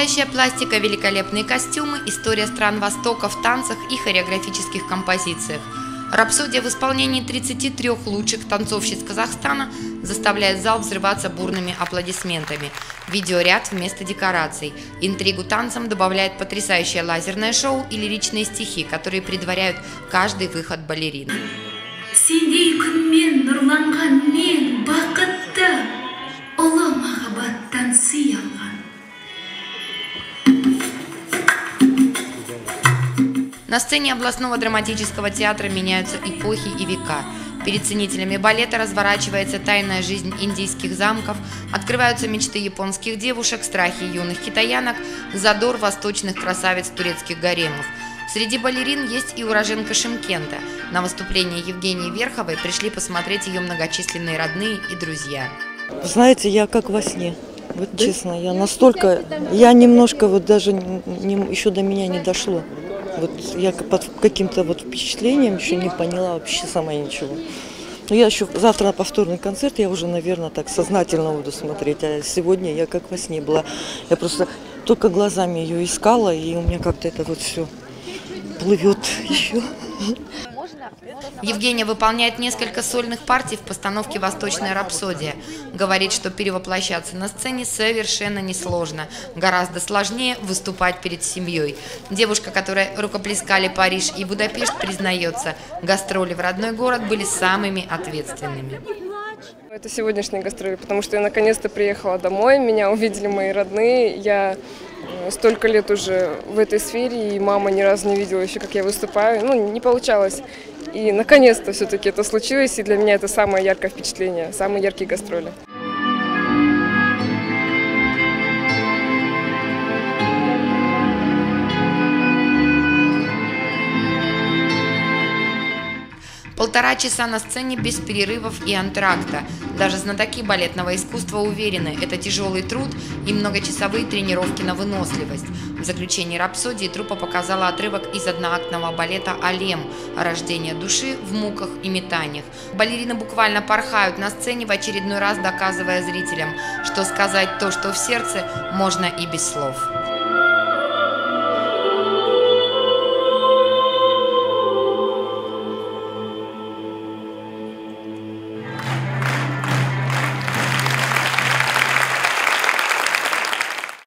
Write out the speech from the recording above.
Потрясающая пластика, великолепные костюмы, история стран Востока в танцах и хореографических композициях. Рапсодия в исполнении 33 лучших танцовщиц Казахстана заставляет зал взрываться бурными аплодисментами. Видеоряд вместо декораций. Интригу танцам добавляет потрясающее лазерное шоу и лиричные стихи, которые предваряют каждый выход балерин. На сцене областного драматического театра меняются эпохи и века. Перед ценителями балета разворачивается тайная жизнь индийских замков, открываются мечты японских девушек, страхи юных китаянок, задор восточных красавиц турецких гаремов. Среди балерин есть и уроженка Шымкента. На выступление Евгении Верховой пришли посмотреть ее многочисленные родные и друзья. Знаете, я как во сне. Вот честно, я немножко вот даже еще до меня не дошло. Вот я под каким-то вот впечатлением еще не поняла вообще сама ничего. Но я еще завтра на повторный концерт, я уже, наверное, так сознательно буду смотреть. А сегодня я как во сне была. Я просто только глазами ее искала, и у меня как-то это вот все плывет еще. Евгения выполняет несколько сольных партий в постановке «Восточная рапсодия». Говорит, что перевоплощаться на сцене совершенно несложно. Гораздо сложнее выступать перед семьей. Девушка, которой рукоплескали Париж и Будапешт, признается, гастроли в родной город были самыми ответственными. Это сегодняшние гастроли, потому что я наконец-то приехала домой, меня увидели мои родные. Я столько лет уже в этой сфере, и мама ни разу не видела еще, как я выступаю. Ну, не получалось. И наконец-то все-таки это случилось, и для меня это самое яркое впечатление, самые яркие гастроли. Полтора часа на сцене без перерывов и антракта. Даже знатоки балетного искусства уверены, это тяжелый труд и многочасовые тренировки на выносливость. В заключении рапсодии труппа показала отрывок из одноактного балета «Алем» «Рождение души в муках и метаниях». Балерины буквально порхают на сцене, в очередной раз доказывая зрителям, что сказать то, что в сердце, можно и без слов.